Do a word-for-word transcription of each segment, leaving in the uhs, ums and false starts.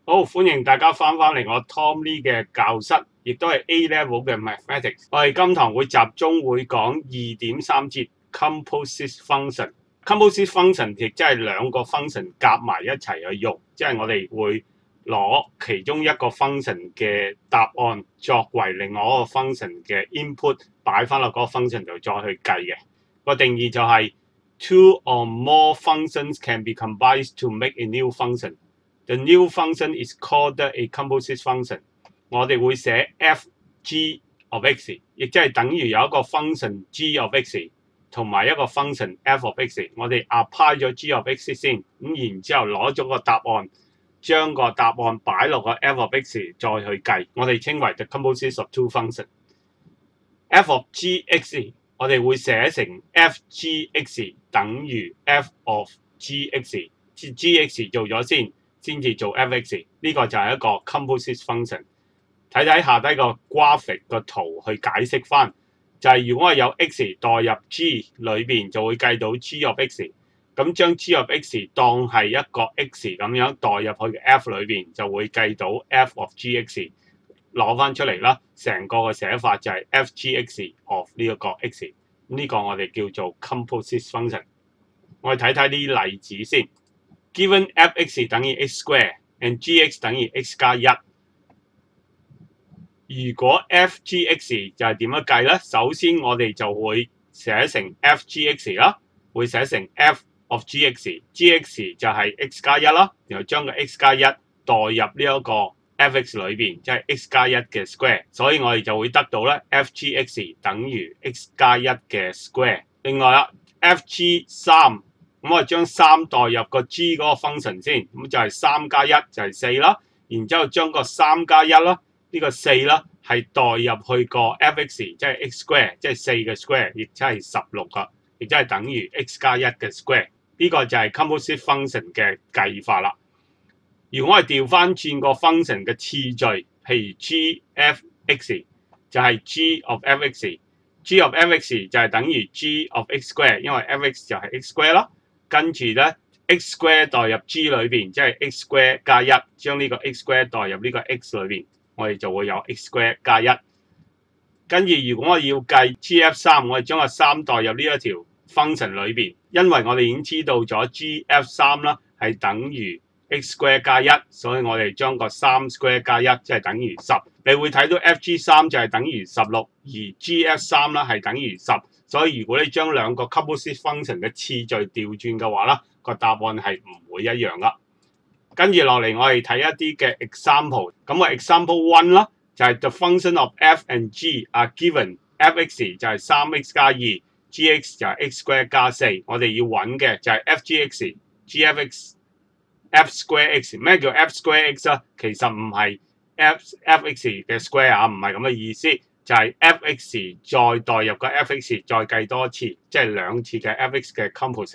好，歡迎大家翻返嚟我 Tom Lee 嘅教室，亦都係 A Level 嘅 Mathematics。我哋今堂會集中會講二點三節 Composite Function。Composite Function 亦即係兩個 function 夾埋一齊去用，即係我哋會攞其中一個 function 嘅答案作為另外一個 function 嘅 input， 擺翻落嗰個 function 度再去計嘅。個定義就係 two or more functions can be combined to make a new function。The new function is called a composite function。我哋會寫 f(g) of x， 亦即係等於有一個 function g of x 同埋一個 function f of x。我哋 apply 咗 g of x 先，咁然之後攞咗個答案，將個答案擺落個 f of x 再去計。我哋稱為 the composite of two function。f of gx 我哋會寫成 f(g(x) 等於 f of gx，gx 做咗先。先至做 f(x) 呢個就係一個 composite function。睇睇下低個 graphic 個圖去解釋翻，就係、是、如果我有 x 代入 g 裏邊，就會計到 g of x。咁將 g of x 當係一個 x 咁樣代入去嘅 f 裏邊，就會計到 f of gx 攞翻出嚟啦。成個嘅寫法就係 f(g(x) of 呢一個 x。呢個我哋叫做 composite function。我哋睇睇啲例子先。Given f(x) 等於 x square and gx 等於 x 加一，如果 f(g(x) 就係點樣計咧？首先我哋就會寫成 f(g(x) 啦，會寫成 f of gx，gx 就係 x 加一啦，然後將個 x 加一代入呢一個 f(x) 裏邊，即係 x 加一嘅 square， 所以我哋就會得到咧 f(g(x) 等於 x 加一嘅 square。另外啦 ，f(g 三)。咁我哋將三代入個 g 嗰個 function 先，咁就係三加一就係四啦。然之後將個三加一啦，呢個四啦係代入去個 f(x) 即係 x square， 即係四嘅 square， 亦即係十六個，亦即係等於 x 加一嘅 square。呢個就係 composite function 嘅計法啦。如果我哋調翻轉個 function 嘅次序，譬如 g f(x) 就係 g of f(x)，g of f(x) 就係等於 g of x square， 因為 f(x) 就係 x square 啦。跟住咧 ，x square 代入 g 裏邊，即係 x square 加一，將呢個 x square 代入呢個 x 裏邊，我哋就會有 x square 加一。跟住如果我要計 g f 三，我哋將個三代入呢一條 function 裏邊，因為我哋已經知道咗 g f 三啦係等於 x square 加一，所以我哋將個三 square 加一即係等於十。你會睇到 f g 三就係等於十六，而 g f 三啦係等於十。所以如果你將兩個 composite function 嘅次序調轉嘅話啦，個答案係唔會一樣噶。跟住落嚟，我哋睇一啲嘅 example。咁個 example one 啦，就係 the function of f and g are given。f(x) 就係三 x 加二 ，gx 就係 x square 加四。我哋要揾嘅就係 f(g(x)、gf(x)、f square x。咩叫 f square x 啊？其實唔係 f f(x) 嘅 square 啊，唔係咁嘅意思。就係 f(x) 再代入個 f(x) 再計多次，即係兩次嘅 f(x) 嘅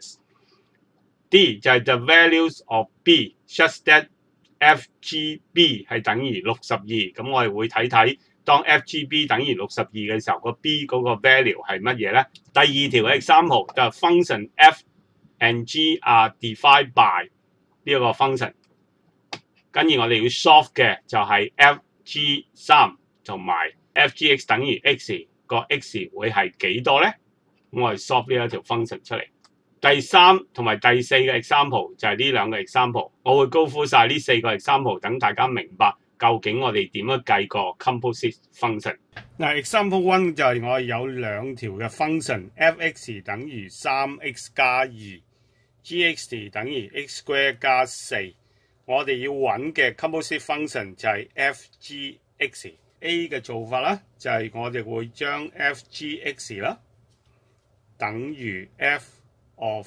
composites。D 就係 the values of b such that f(g)(b) 係等於六十二。咁我哋會睇睇當 f(g)(b) 等於六十二嘅時候，個 b 嗰個 value 係乜嘢咧？第二條嘅 example 就係 function f and g are defined by 呢一個 function。跟住我哋要 solve 嘅就係 f g 三同埋f(g(x) 等於 x 個 x 會係幾多咧？咁我哋 solve 呢一條 function 出嚟。第三同埋第四個 example 就係呢兩個 example， 我會高呼晒呢四個 example， 等大家明白究竟我哋點樣計個 composite function。嗱 ，example one 就係我有兩條嘅 function，f(x) 等於三 x 加二 ，gx 等於 x square 加四。我哋要揾嘅 composite function 就係 f(g(x)。A 嘅做法咧，就係、是、我哋會將 f(g(x) 啦等於 f of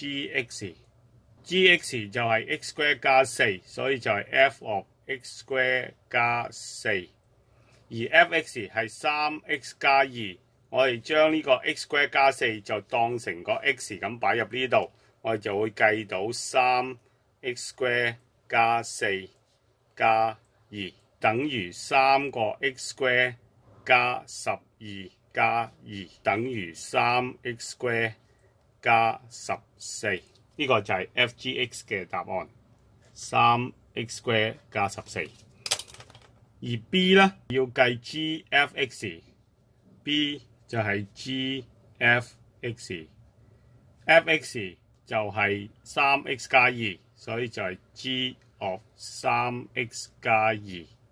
gx，gx 就係 x square 加四，所以就係 f of x square 加四，而 f(x) 係三 x 加二，我哋將呢個 x square 加四就當成個 x 咁擺入呢度，我哋就會計到三 x square 加四加二。等於三個 x square 加十二加二等於三 x square 加十四，呢個就係 f(g(x) 嘅答案。三 x square 加十四。而 B 咧要計 G F X，B 就係 G F X，F X 就係三 x 加二，所以就係 G of 三 x 加二。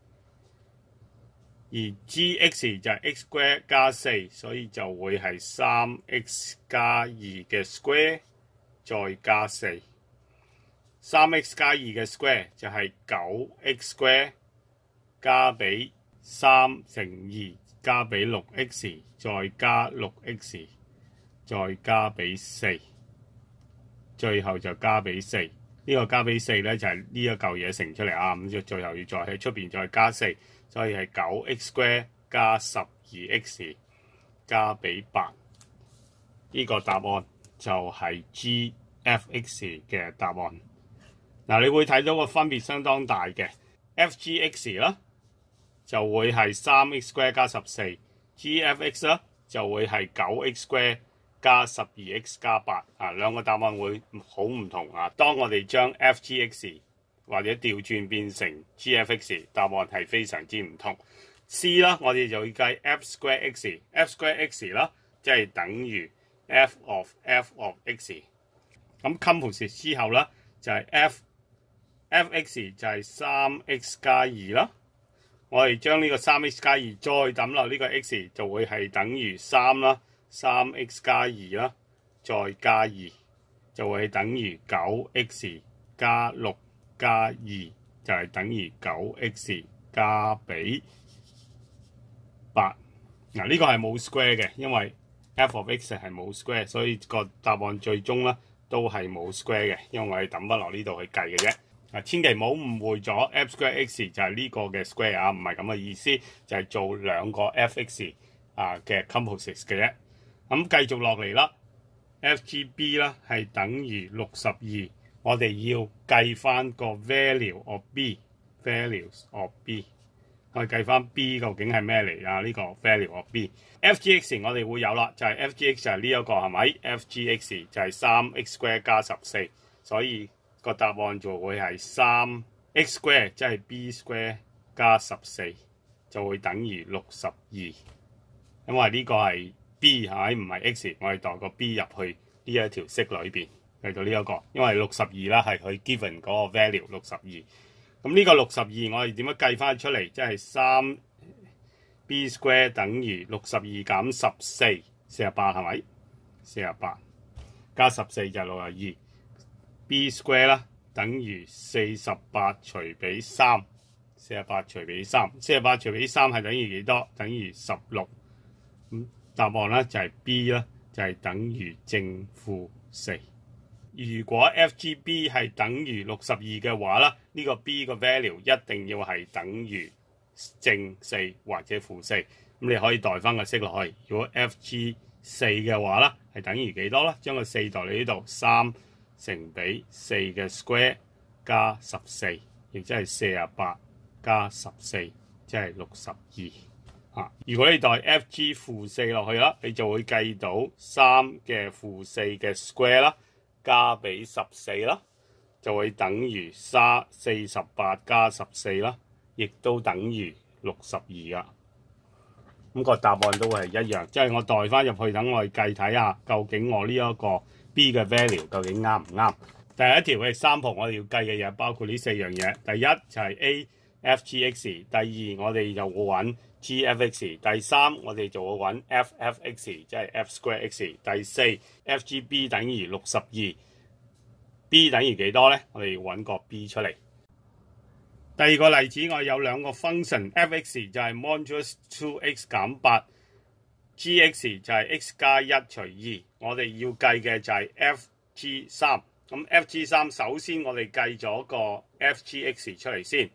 而 G X 就係 x square 加四，所以就會係三 x 加二嘅 square 再加四。三 x 加二嘅 square 就係九 x square 加俾三乘二加俾六 x 再加六 x 再加俾四，最後就加俾四。呢、這個加俾四咧就係呢一嚿嘢乘出嚟啊，咁就最後要再喺出邊再加四，所以係九 x square 加十二 x 加俾八。呢個答案就係 G F X 嘅答案。嗱，你會睇到個分別相當大嘅 F G X 啦，就會係三 x square 加十四 ，G F X 啦就會係九 x square 加十二 x 加八啊，兩個答案會好唔同啊。當我哋將 F G X 或者調轉變成 G F X， 答案係非常之唔同。C 啦，我哋就要計 F square X，F square X 啦，即係等於 F of F of X。咁 Composite 之後啦，就係 F F X 就係三 x 加二啦。我哋將呢個三 x 加二再抌落呢個 x， 就會係等於三啦，三 x 加二啦，再加二，就會係等於九 x 加六加二，就係等於九 x 加俾八。嗱，呢個係冇 square 嘅，因為 f of x 係冇 square， 所以個答案最終咧都係冇 square 嘅，因為我哋抌翻落呢度去計嘅啫。啊，千祈唔好誤會咗 F square X 就係呢個嘅 square 啊，唔係咁嘅意思，就係、是、做兩個 F X 啊嘅 composite 嘅啫。咁繼續落嚟啦 ，F G B 啦係等於六十二，我哋要計翻個 value of B，values of B， 我哋計翻 B 究竟係咩嚟啊？呢、這個 value of B，F G X 我哋會有啦，就係、是、F G X 就係呢一個係咪 ？F G X 就係三 x square 加十四，所以個答案就會係三 x square， 即係 b square 加十四，就會等於六十二。因為呢個係 b 係咪？唔係 x， 我哋代個 b 入去呢一條式裏邊嚟到呢、這、一個。因為六十二啦係佢 given 嗰個 value 六十二。咁呢個六十二我哋點樣計翻出嚟？即係三 b square 等於六十二減十四，四十八係咪？四十八加十四就係六十二。B square 啦，等於四十八除俾三，四十八除俾三，四十八除俾三係等於幾多？等於十六。咁答案咧就係 B 啦，就係等於正負四。如果 F G B 係等於六十二嘅話咧，呢、這個 B 個 value 一定要係等於正四或者負四。咁你可以代翻個式落去。如果 F G 四嘅話咧，係等於幾多咧？將個四代嚟呢度三。乘比四嘅 square 加十四，亦即係四十八加十四，即係六十二。啊，如果你代 F G 負四落去啦，你就會計到三嘅負四嘅 square 啦，加俾十四啦，就會等於三四十八加十四啦，亦都等於六十二噶。咁個答案都係一樣，即係我代翻入去，等我哋計睇下究竟我呢一個 B 嘅 value 究竟啱唔啱？第一條嘅example我哋要計嘅嘢包括呢四樣嘢。第一就係 A F G X， 第二我哋就會揾 G F X， 第三我哋就會揾 F F X， 即係 F square X， 第四 F G B 等於六十二 ，B 等於幾多咧？我哋要揾個 B 出嚟。第二個例子我有兩個 function，F X 就係 modulus two x 減八。G X 就係 x 加一除二，我哋要計嘅就係 F G 三。咁 F G 三首先我哋計咗個 F G X 出嚟先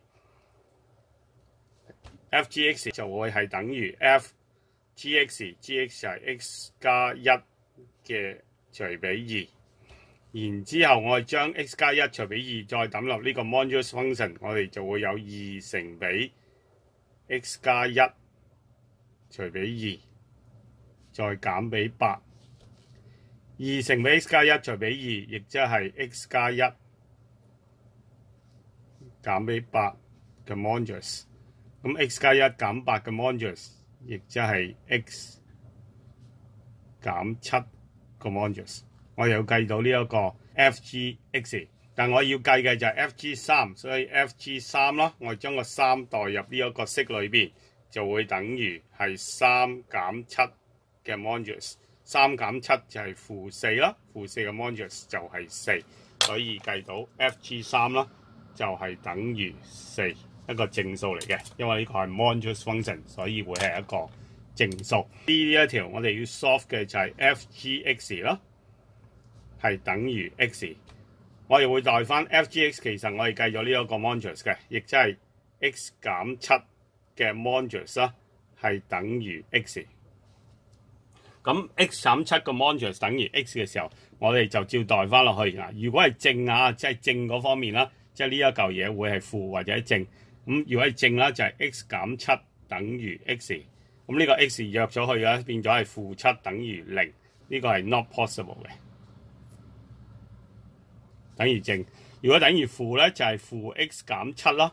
，F G X 就會係等於 F G X，G X 就係 x 加一嘅除比二。然之後我哋將 x 加一除比二再抌落呢個 modulus function， 我哋就會有二乘比 x 加一除比二。再減俾八，二乘比 x 加一除比二，亦即係 x 加一減俾八嘅 modulus， 咁 x 加一減八嘅 modulus， 亦即係 x 減七個 modulus。我又計到呢一個 F G X， 但我要計嘅就係 F G 三，所以 F G 三啦，我將個三代入呢一個式裏邊，就會等於係三減七嘅 modulus， 三減七就係負四啦，負四嘅 modulus 就係四，所以計到 F G 三啦，就係等於四，一個正數嚟嘅，因為呢個係 modulus function， 所以會係一個正數。呢一條我哋要 solve 嘅就係 F G X 啦。係等於 x， 我哋會代翻 F G X， 其實我哋計咗呢一個 modulus 嘅，亦即係 x 減七嘅 modulus 啦，係等於 x。咁 x 減七個 modulus 等於 x 嘅時候，我哋就照代翻落去嗱。如果係正啊，即係正嗰方面啦，即係呢一嚿嘢會係負或者正。咁如果係正啦，就係 x 減七等於 x。咁呢個 x 約咗去嘅，變咗係負七等於零。呢個係 not possible 嘅。等於正，如果等於負咧，就係、是、負 x 減七啦。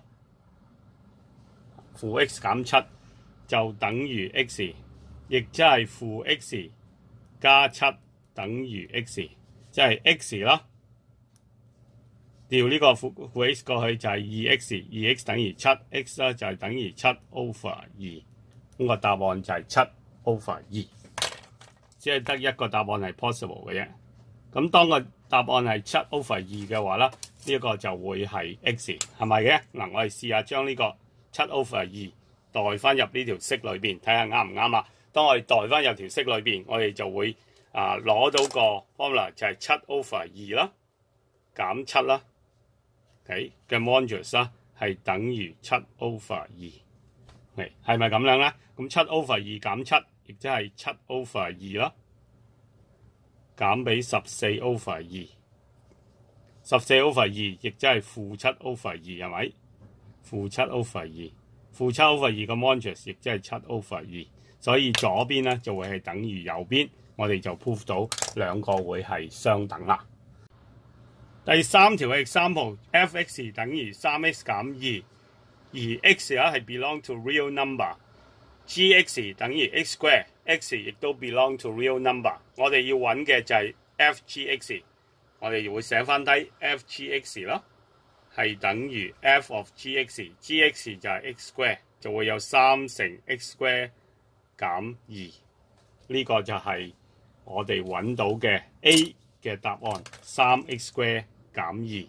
負 x 減七就等於 x， 亦即係負 x 加七等於 x， 即係 x 啦。調呢個負負 x 過去就係二 x， 二 x 等於七 ，x 咧就係等於七 over 二。咁個答案就係七 over 二，只係得一個答案係 possible 嘅啫。咁當個答案係七 over 二嘅話啦，呢、這、一個就會係 x， 係咪嘅？嗱，我哋試下將呢個七 over 二代翻入呢條式裏邊，睇下啱唔啱啊？當我哋代翻入條式裏邊，我哋就會啊攞到個 formula 就係七 over 二啦，減七啦 ，OK 嘅 modulus 啦，係等於七 over 二，係係咪咁樣咧？咁七 over 二減七，亦即係七 over 二啦。減俾十四 over 二，十四 over 二，亦即係負七 over 二，係咪？負七 over 二，負七 over 二個 modulus 亦即係七 over 二，所以左邊咧就會係等於右邊，我哋就 prove 到兩個會係相等啦。第三條嘅 example，f(x) 等於三 x 減二，而 x 咧係 belong to real number。G(x) 等於 x square，x 亦都 belong to real number。我哋要揾嘅就係 F G X， 我哋會寫翻低 F G X 啦，係等於 F of G X，G X 就係 x square， 就會有三乘 x square 減二，呢個就係我哋揾到嘅 A 嘅答案，三 x square 減二。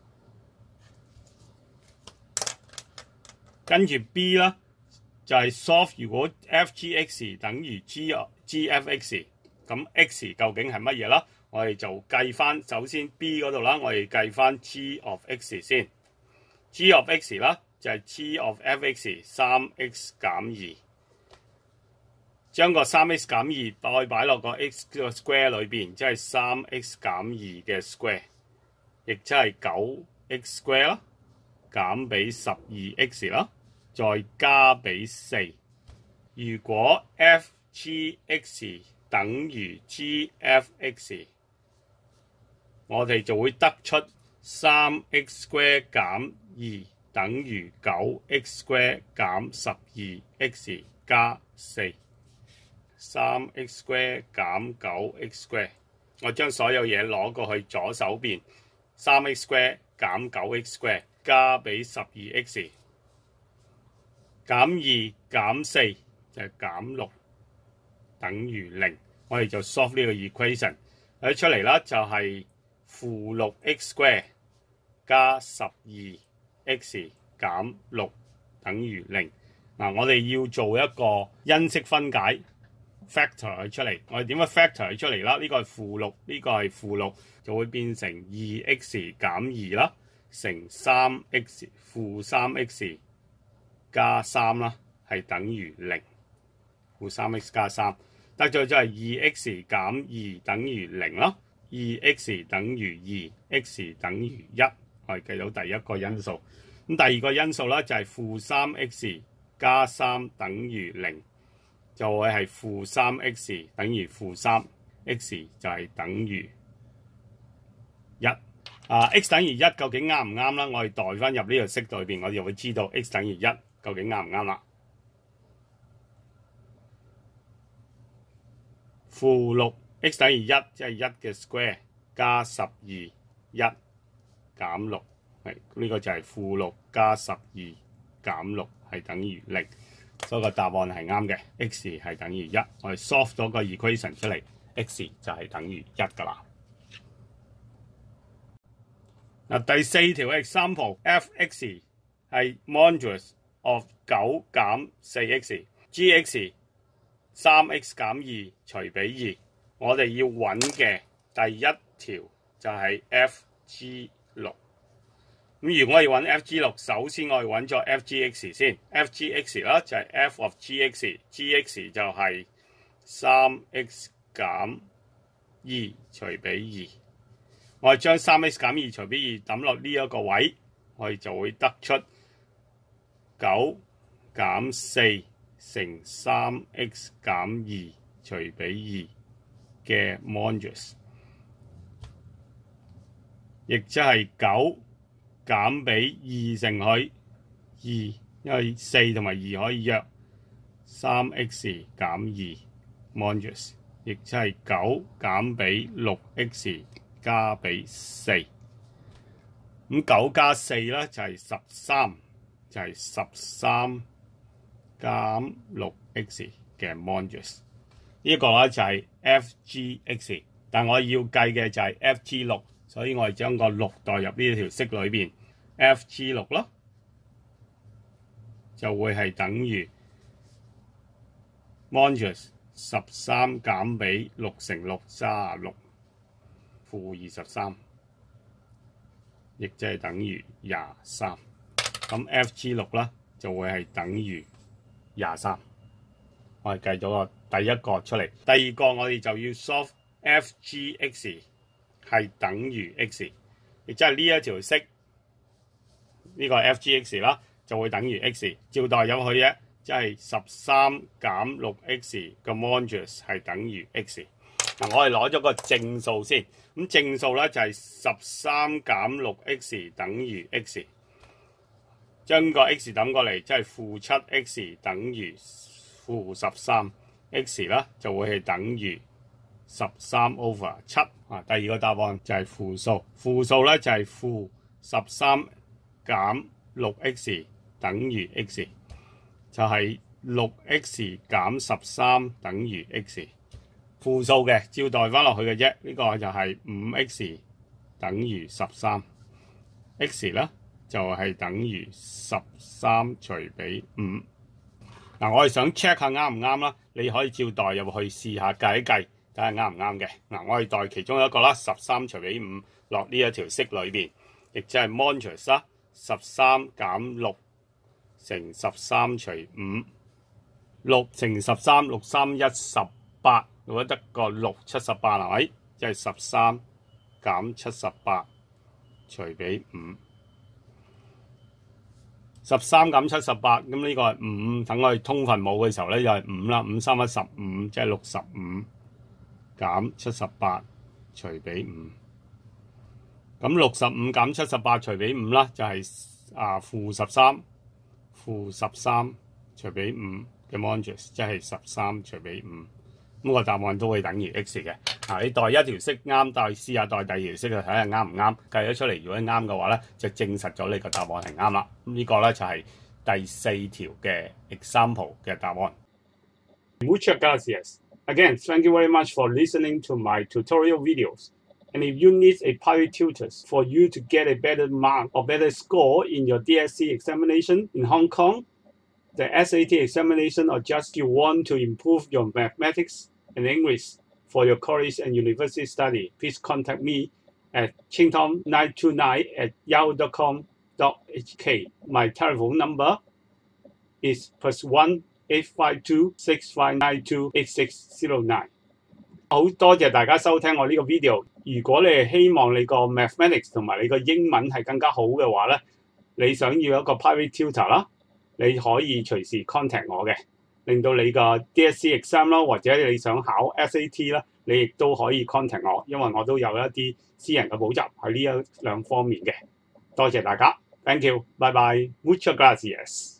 跟住 B 啦。就係 solve 如果 F G X 等於 G G F X， 咁 x 究竟係乜嘢啦？我哋就計翻首先 B 嗰度啦，我哋計翻 G of X 先。G of X 啦，就係 G of F X 三 x 減二，將個三 x 減二再擺落個 x 個 square 裏邊，即係三 x 減二嘅 square， 亦即係九 x square 啦，減俾十二 x 啦。再加俾四，如果 F G X 等於 G F X， 我哋就會得出三 x square 減二等於九 x square 減十二 x 加四，三 x square 減九 x square， 我將所有嘢攞過去左手邊，三 x square 減九 x square 加俾十二 x。減二減四就係減六等於零，我哋就 solve 呢個 equation， 睇出嚟啦，就係負六 x square 加十二 x 減六等於零。嗱，我哋要做一個因式分解 factor 佢出嚟，我哋點樣 factor 佢出嚟啦？呢個係負六，呢個係負六，就會變成二 x 減二啦，乘三 x 負三 x。加三啦，係等於零，負三 x 加三，得咗就係二 x 減二等於零咯，二 x 等於二 ，x 等於一，我哋計到第一個因素。咁第二個因素咧就係負三 x 加三等於零，就會係負三 x 等於負三 ，x 就係等於一。 啊 x 等於一究竟啱唔啱啦？我哋代翻入呢個式裏邊，我哋就會知道 x 等於一究竟啱唔啱啦。負六 x 等於一，即係一嘅 square 加十二一減六，係呢個就係負六加十二減六係等於零，所以個答案係啱嘅 ，x 係等於一。我哋 solve 咗個 equation 出嚟 ，x 就係等於一㗎啦。嗱，第四條 example，f(x) 係 modulus of 九減四 x，g(x) 三 x 減二除比二。我哋要揾嘅第一條就係 f g 六。咁如果我要揾 f g 六，首先我哋揾咗 f g x 先 ，f g x 啦就係 f of g x，g x 就係三 x 減二除比二。我哋將三 x 減二除比二抌落呢一個位，我哋就會得出九減四乘三 x 減二除比二嘅 modulus， 亦即係九減比二乘佢二，因為四同埋二可以約三 x 減二 modulus， 亦即係九減比六 x 加比四。咁九加四咧就係十三，就係十三減六 x 嘅 modulus。呢個咧就係 f g x， 但我要計嘅就係 f g 六，所以我哋將個六代入呢條式裏邊 ，f g 六咯，就會係等於 modulus 十三減比六乘六三十六。負二十三，亦即係等於廿三。咁 f g 六啦就會係等於廿三。我哋計咗個第一個出嚟，第二個我哋就要 solve f g x 係等於 x， 亦即係呢一條式呢、這個 f g x 啦就會等於 x， 照代入去嘅，即係十三減六 x 嘅 modulus 係等於 x。嗱，我哋攞咗個正數先，咁正數咧就係十三減六 x 等於 x， 將個 x 抌過嚟，即係負七 x 等於負十三 x 啦，就會係等於十三 over 七。啊，第二個答案就係負數，負數咧就係負十三減六 x 等於 x， 就係六 x 減十三等於 x。負數嘅照代翻落去嘅啫，呢、這個就係五 x 等於十三 ，x 咧就係、是、等於十三除比五。嗱、啊，我哋想 check 下啱唔啱啦，你可以照代入去試下計一計，睇下啱唔啱嘅。嗱、啊，我哋代其中一個啦，十三除比五落呢一條式裏邊，亦即係 modulus 啦，十三減六乘十三除五，六乘十三，六三一十八。如果得個六七十八係咪？即係十三減七十八除比五，十三減七十八，咁呢個係五。等我哋通分母嘅時候咧，就係五啦。五三一十五，即係六十五減七十八除比五。咁六十五減七十八除比五啦，就係、是、啊負十三，負十三除比五嘅 modulus， 即係十三除比五。咁個答案都會等於 x 嘅。啊，你代一條式啱，代試下代第二條式就睇下啱唔啱。計咗出嚟，如果啱嘅話咧，就證實咗你個答案係啱啦。咁呢個咧就係第四條嘅 example 嘅答案。Muchas gracias. Again, thank you very much for listening to my tutorial videos. And if you need a private tutor for you to get a better mark or better score in your D S C examination in Hong Kong, the S A T examination, or just you want to improve your mathematics and English for your college and university study, please contact me at chingtom nine two nine at yahoo dot com dot h k. My telephone number is plus one eight five two six five nine two eight six zero nine。好多謝大家收聽我呢個 video。如果你係希望你個 mathematics 同埋你個英文係更加好嘅話咧，你想要一個 private tutor 啦，你可以隨時 contact 我嘅，令到你個 D S C exam 啦，或者你想考 S A T 啦，你你亦都可以 contact 我，因為我都有一啲私人嘅補習喺呢一兩方面嘅。多謝大家 ，thank you，拜拜 ，muchas gracias。